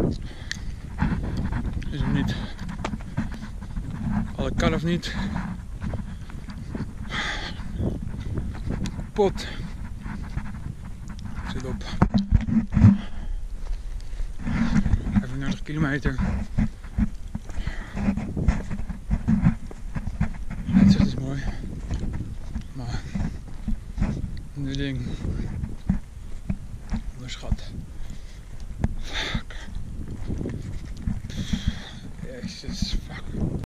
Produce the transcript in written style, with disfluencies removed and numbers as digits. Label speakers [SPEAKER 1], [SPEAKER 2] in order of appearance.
[SPEAKER 1] Is hem niet. Al kan of niet. Kapot. Zit op 35 kilometer. Het is mooi. Maar dit ding onderschat. Fuck. Jezus, fuck.